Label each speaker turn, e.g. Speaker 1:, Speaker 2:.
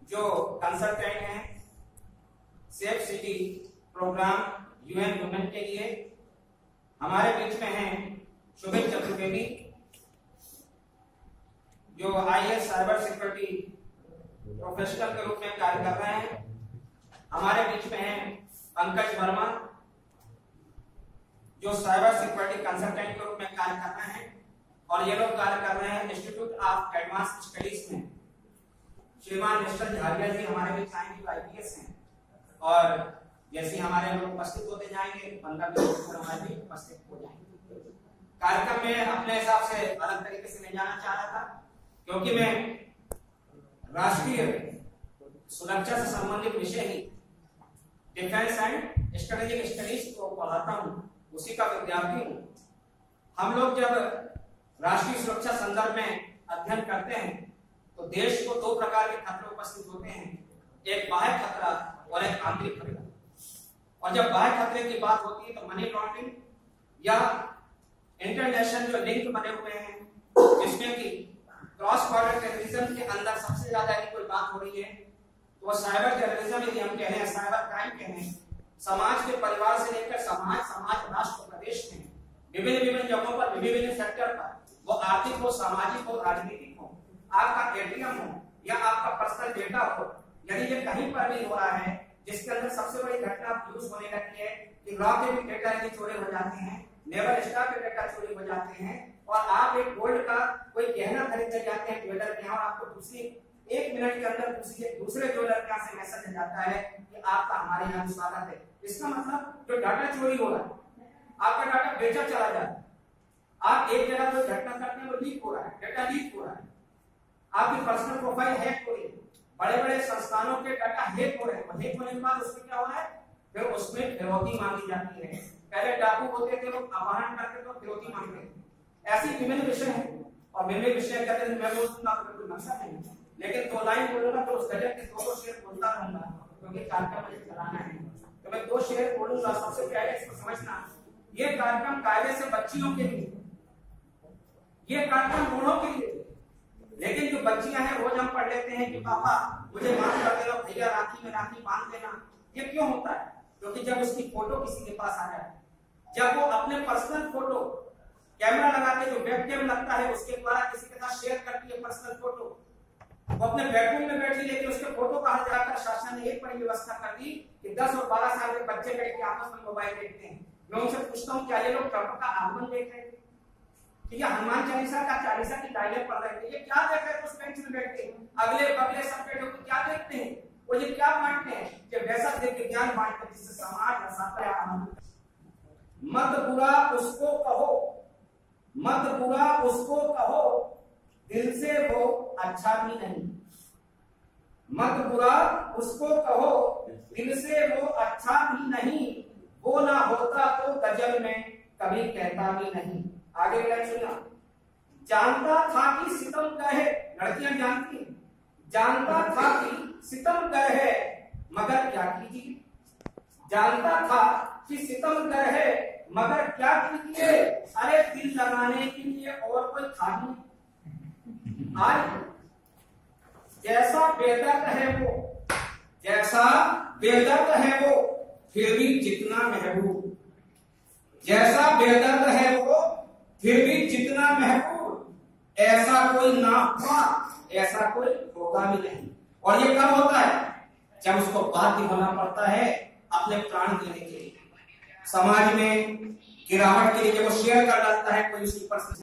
Speaker 1: जो कंसल्टेंट हैं safe city program UN women के लिए, हमारे बीच में हैं शुभित चतुर्वेदी जो आईएएस साइबर सिक्योरिटी प्रोफेशनल के रूप में कार्य कर रहे हैं। हमारे बीच में हैं पंकज वर्मा जो साइबर सिक्योरिटी कंसल्टेंट के रूप में कार्य कर रहे हैं, और ये लोग कार्य कर रहे हैं इंस्टीट्यूट ऑफ एडवांस स्टडीज में। श्रीमान मिस्टर झारिया जी हमारे बीच आएंगे जो आईपीएस हैं, और जैसे हमारे लोग उपस्थित होते जाएंगे 15-20 मिनट हमारे भी उपस्थित हो जाएंगे। कार्यक्रम में अपने हिसाब से अलग तरीके से नहीं जाना चाह रहा था, क्योंकि मैं राष्ट्रीय सुरक्षा से संबंधित विषय ही डिफेंस एंड स्ट्रेटेजिक स्टडीज को पढ़ाता हूँ, उसी का विद्यार्थी हूँ। हम लोग जब राष्ट्रीय सुरक्षा संदर्भ में अध्ययन करते हैं तो देश को दो प्रकार के खतरे उपस्थित होते हैं, एक बाह्य खतरा और एक आंतरिक खतरा। और जब बाह्य खतरे की बात होती है तो मनी लॉन्ड्रिंग या इंटरनेशनल जो लिंक बने हुए हैं, जिसमें कि क्रॉस बॉर्डर टेररिज्म के अंदर सबसे ज्यादा यदि कोई बात हो रही है तो साइबर टेररिज्म यदि हम कहें, साइबर क्राइम कहें, समाज के परिवार से लेकर समाज राष्ट्र प्रदेश में विभिन्न जगहों पर विभिन्न सेक्टर पर, वो आर्थिक हो, सामाजिक हो, राजनीतिक हो, आपका एटीएम हो या आपका पर्सनल डेटा हो, यदि ये कहीं पर भी हो रहा है, जिसके अंदर सबसे बड़ी घटना यूज होने लगती है कि रॉ के भी डेटा यदि चोरी हो जाते हैं, नेवल स्टाफ के डेटा चोरी हो जाते हैं, और आप एक गोल्ड का कोई गहना खरीदने जाते हैं ज्वेलर के यहाँ, आपको दूसरी 1 मिनट के अंदर दूसरे ज्वेलर के यहाँ से मैसेज जाता है कि आपका हमारे यहाँ स्वागत है। इसका मतलब जो डाटा चोरी हो रहा है, आपका डाटा बेचा चला जा रहा है, आप एक जगह कोई घटना करते हैं वो लीक हो रहा है, डाटा लीक हो रहा है, आपकी पर्सनल प्रोफाइल हैक हो रही है, बड़े-बड़े संस्थानों के डाटा हैक हो रहे हैं। हैक होने के बाद उसमें क्या हो रहा है, फिर उसमें फिरौती मांगी जाती है। पहले डाकू होते थे, लोग अपहरण करते तो फिरौती मांगते थे। ऐसी विभिन्न विषय हैं, और विभिन्न विषय कहते हैं मैं बोलूंगा तो कोई मकसद नहीं, लेकिन 2 लाइन बोलूंगा तो उस गजब के 2 शेर बोलता रहूंगा, क्योंकि कार्यक्रम मुझे चलाना है। तो मैं 2 शेर बोलूंगा। सबसे पहले इसको समझना, ये कार्यक्रम कायदे से बच्चियों के लिए, ये कार्यक्रम बूढ़ों के लिए, लेकिन जो बच्चियां हैं रोज हम पढ़ लेते हैं कि पापा मुझे माफ कर देना, भैया राखी में राखी बांध देना। ये क्यों होता है? क्योंकि जब उसकी फोटो किसी के पास आ जाए, जब वो अपने पर्सनल फोटो कैमरा लगा के जो वेबकैम लगता है उसके द्वारा किसी के साथ शेयर करती है पर्सनल फोटो, वो अपने बेडरूम में बैठी, लेकिन उसके फोटो कहा जाकर शासन ने एक बड़ी व्यवस्था कर दी कि 10 और 12 साल के बच्चे बैठ के आपस में मोबाइल देखते हैं। मैं उनसे पूछता हूँ क्या ये लोग ट्रंप का आगमन देख रहे थे, कि ये हनुमान चालीसा का 40 की डायलॉग पढ़ रहे थे? ये क्या देख रहे थे उस बेंच में बैठ के? अगले बगले सब बैठे को क्या देखते हैं? वो ये क्या बांटते हैं कि वैसा देख के ज्ञान बांटते हैं जिससे समाज हंसाता है। मत बुरा उसको कहो, मत बुरा उसको कहो, दिल से वो अच्छा भी नहीं। मत बुरा उसको कहो, दिल से वो अच्छा भी नहीं, वो ना होता तो गजल में कभी कहता भी नहीं। आगे लाइन सुना, जानता था कि सितम कहे, लड़कियां जानती हैं, जानता था कि सितम कहे मगर क्या कीजिए, जानता था कि सितम कहे मगर क्या कीजिए, अरे दिल लगाने के लिए और कोई था ही। आज जैसा बेदर्द है वो, जैसा बेदर्द है वो, फिर भी जितना महबूब, जैसा बेदर्द है वो फिर भी जितना महबूब, ऐसा कोई ना हुआ, ऐसा कोई होगा भी नहीं। और ये कब होता है? जब उसको बाध्य होना पड़ता है अपने प्राण देने के लिए, समाज में गिरावट के लिए वो शेयर कर डालता है कोई उसकी पर्सनल